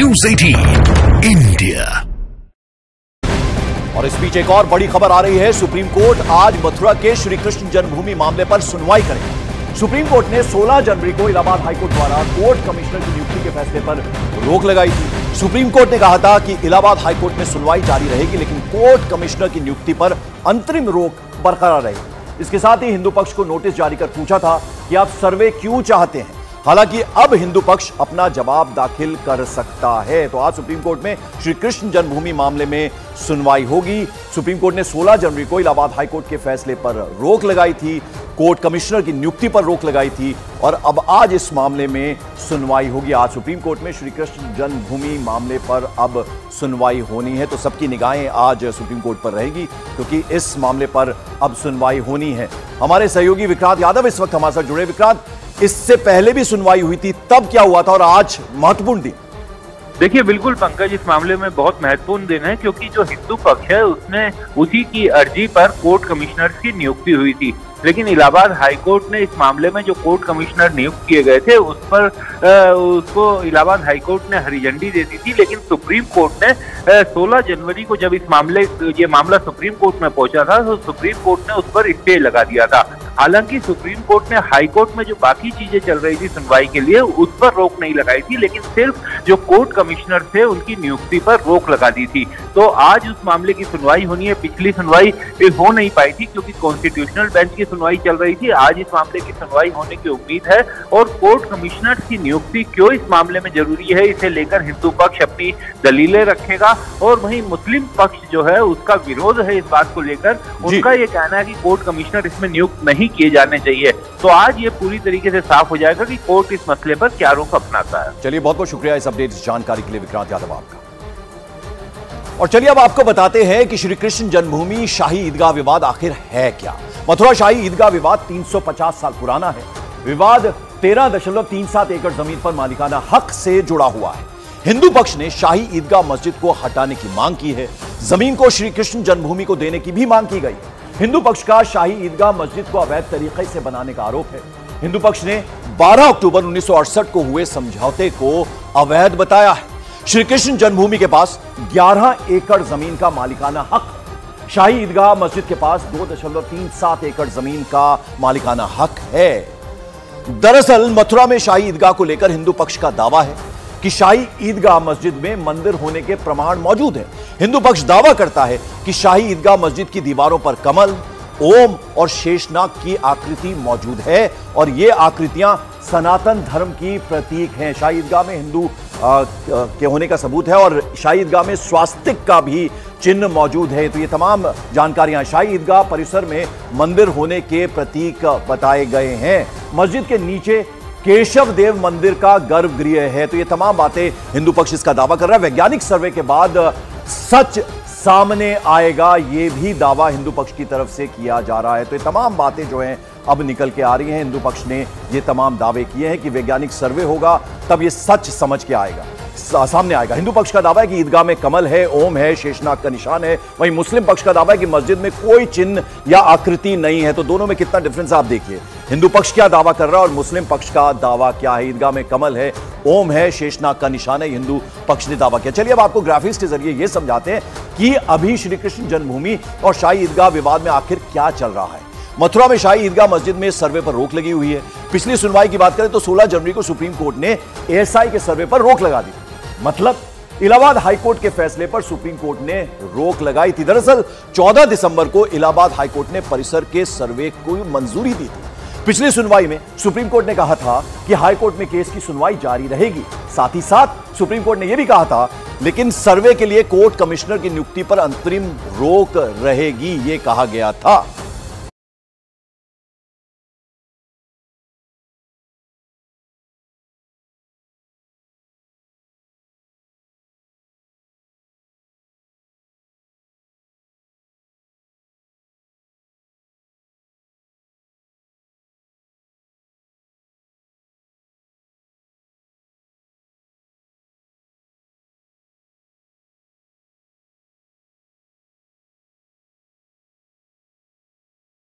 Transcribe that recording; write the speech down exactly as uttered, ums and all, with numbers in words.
News अठारह India. और इस बीच एक और बड़ी खबर आ रही है। सुप्रीम कोर्ट आज मथुरा के श्री कृष्ण जन्मभूमि मामले पर सुनवाई करेगा। सुप्रीम कोर्ट ने सोलह जनवरी को इलाहाबाद हाईकोर्ट द्वारा कोर्ट कमिश्नर की नियुक्ति के फैसले पर रोक लगाई थी। सुप्रीम कोर्ट ने कहा था कि इलाहाबाद हाईकोर्ट में सुनवाई जारी रहेगी, लेकिन कोर्ट कमिश्नर की नियुक्ति पर अंतरिम रोक बरकरार रहेगी। इसके साथ ही हिंदू पक्ष को नोटिस जारी कर पूछा था कि आप सर्वे क्यों चाहते हैं। हालांकि अब हिंदू पक्ष अपना जवाब दाखिल कर सकता है। तो आज सुप्रीम कोर्ट में श्री कृष्ण जन्मभूमि मामले में सुनवाई होगी। सुप्रीम कोर्ट ने सोलह जनवरी को इलाहाबाद हाईकोर्ट के फैसले पर रोक लगाई थी, कोर्ट कमिश्नर की नियुक्ति पर रोक लगाई थी, और अब आज इस मामले में सुनवाई होगी। आज सुप्रीम कोर्ट में श्री कृष्ण जन्मभूमि मामले पर अब सुनवाई होनी है। तो सबकी निगाहें आज सुप्रीम कोर्ट पर रहेगी, क्योंकि इस मामले पर अब सुनवाई होनी है। हमारे सहयोगी विक्रांत यादव इस वक्त हमारे साथ जुड़े। विक्रांत, इससे पहले भी सुनवाई हुई थी, तब क्या हुआ था और आज महत्वपूर्ण दिन? देखिए, बिल्कुल पंकज, इस मामले में बहुत महत्वपूर्ण दिन है, क्योंकि जो हिंदू पक्ष है उसने उसी की अर्जी पर कोर्ट कमिश्नर की नियुक्ति हुई थी। लेकिन इलाहाबाद हाईकोर्ट ने इस मामले में जो कोर्ट कमिश्नर नियुक्त किए गए थे उस पर आ, उसको इलाहाबाद हाईकोर्ट ने हरी झंडी दे दी थी। लेकिन सुप्रीम कोर्ट ने सोलह जनवरी को जब इस मामले ये मामला सुप्रीम कोर्ट में पहुंचा था, तो सुप्रीम कोर्ट ने उस पर स्टे लगा दिया था। हालांकि सुप्रीम कोर्ट ने हाई कोर्ट में जो बाकी चीजें चल रही थी सुनवाई के लिए, उस पर रोक नहीं लगाई थी, लेकिन सिर्फ जो कोर्ट कमिश्नर थे उनकी नियुक्ति पर रोक लगा दी थी। तो आज उस मामले की सुनवाई होनी है। पिछली सुनवाई हो नहीं पाई थी क्योंकि कॉन्स्टिट्यूशनल बेंच की सुनवाई चल रही थी। आज इस मामले की सुनवाई होने की उम्मीद है। और कोर्ट कमिश्नर की नियुक्ति क्यों इस मामले में जरूरी है, इसे लेकर हिंदू पक्ष अपनी दलीलें रखेगा, और वहीं मुस्लिम पक्ष जो है उसका विरोध है इस बात को लेकर। उनका ये कहना है कि कोर्ट कमिश्नर इसमें नियुक्त नहीं किए जाने चाहिए। तो आज ये पूरी तरीके से साफ हो जाएगा कि कोर्ट इस मसले पर क्या रुख अपनाता है। चलिए, बहुत बहुत शुक्रिया इस अपडेट जानकारी के लिए विक्रांत यादव आपका। और चलिए अब आपको बताते हैं कि श्री कृष्ण जन्मभूमि शाही ईदगाह विवाद आखिर है क्या। मथुरा शाही ईदगाह विवाद तीन सौ पचास साल पुराना है। विवाद तेरह दशमलव तीन सात एकड़ जमीन पर मालिकाना हक से जुड़ा हुआ है। हिंदू पक्ष ने शाही ईदगाह मस्जिद को हटाने की मांग की है। जमीन को श्री कृष्ण जन्मभूमि को देने की भी मांग की गई है। हिंदू पक्ष का शाही ईदगाह मस्जिद को अवैध तरीके से बनाने का आरोप है। हिंदू पक्ष ने बारह अक्टूबर उन्नीस सौ अड़सठ को हुए समझौते को अवैध बताया है। श्री कृष्ण जन्मभूमि के पास ग्यारह एकड़ जमीन का मालिकाना हक है। शाही ईदगाह मस्जिद के पास दो दशमलव तीन सात एकड़ जमीन का मालिकाना हक है। दरअसल मथुरा में शाही ईदगाह को लेकर हिंदू पक्ष का दावा है कि शाही ईदगाह मस्जिद में मंदिर होने के प्रमाण मौजूद हैं। हिंदू पक्ष दावा करता है कि शाही ईदगाह मस्जिद की दीवारों पर कमल, ओम और शेषनाग की आकृति मौजूद है, और ये आकृतियां सनातन धर्म की प्रतीक हैं। शाही ईदगाह में हिंदू आ, के होने का सबूत है, और शाही ईदगाह में स्वास्तिक का भी चिन्ह मौजूद है। तो ये तमाम जानकारियां शाही ईदगाह परिसर में मंदिर होने के प्रतीक बताए गए हैं। मस्जिद के नीचे केशव देव मंदिर का गर्भगृह है। तो ये तमाम बातें हिंदू पक्ष इसका दावा कर रहा है। वैज्ञानिक सर्वे के बाद सच सामने आएगा, ये भी दावा हिंदू पक्ष की तरफ से किया जा रहा है। तो ये तमाम बातें जो हैं अब निकल के आ रही हैं। हिंदू पक्ष ने ये तमाम दावे किए हैं कि वैज्ञानिक सर्वे होगा तब ये सच समझ के आएगा, सामने आएगा। हिंदू पक्ष का दावा है कि ईदगाह में कमल है, ओम है, शेषनाग का निशान है। वहीं मुस्लिम पक्ष का दावा है कि मस्जिद में कोई चिन्ह या आकृति नहीं है। तो दोनों में कितना डिफरेंस आप देखिए। हिंदू पक्ष क्या दावा कर रहा है और मुस्लिम पक्ष का दावा क्या है। ईदगाह में कमल है, ओम है, शेषनाग का निशान है, हिंदू पक्ष ने दावा किया। चलिए अब आपको ग्राफिक्स के जरिए यह समझाते हैं कि अभी श्री कृष्ण जन्मभूमि और शाही ईदगाह विवाद में आखिर क्या चल रहा है। मथुरा में शाही ईदगाह मस्जिद में सर्वे पर रोक लगी हुई है। पिछली सुनवाई की बात करें तो सोलह जनवरी को सुप्रीम कोर्ट ने एएसआई के सर्वे पर रोक लगा दी। मतलब इलाहाबाद हाईकोर्ट के फैसले पर सुप्रीम कोर्ट ने रोक लगाई थी। दरअसल चौदह दिसंबर को इलाहाबाद हाईकोर्ट ने परिसर के सर्वे को मंजूरी दी थी। पिछली सुनवाई में सुप्रीम कोर्ट ने कहा था कि हाईकोर्ट में केस की सुनवाई जारी रहेगी। साथ ही साथ सुप्रीम कोर्ट ने यह भी कहा था लेकिन सर्वे के लिए कोर्ट कमिश्नर की नियुक्ति पर अंतरिम रोक रहेगी, यह कहा गया था।